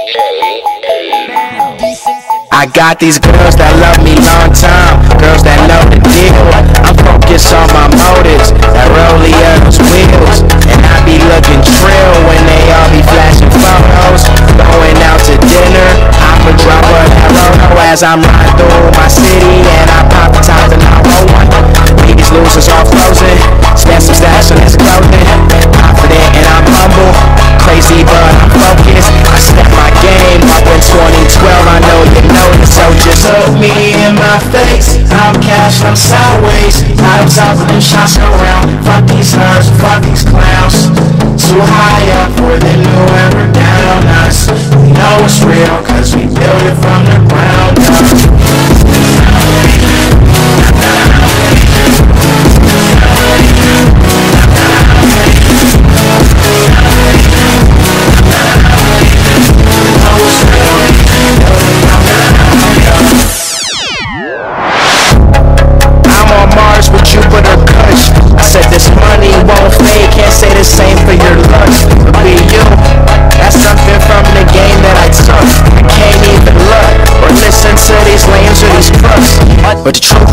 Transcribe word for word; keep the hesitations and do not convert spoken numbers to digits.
I got these girls that love me long time, girls that know the deal. I'm focused on my motives, that Roleo's wheels. And I be looking trill when they all be flashing photos. Going out to dinner, I'ma drop a Rono as I'm riding through my city. And I pop the top and I roll one. These losers all frozen, spend some stash on this clothing. Confident and I'm humble, crazy but I'm focused. I step my game up in twenty twelve, I know you know this, so just look me in my face. I'm cash, I'm sideways, not on top of them shots around. Fuck these nerds, fuck these clowns. Too high up for them to ever down us. We know it's real cause we built it from the ground up. This money won't fade, can't say the same for your looks. But be you, that's something from the game that I took. I can't even look or listen to these lames or these crooks. But the truth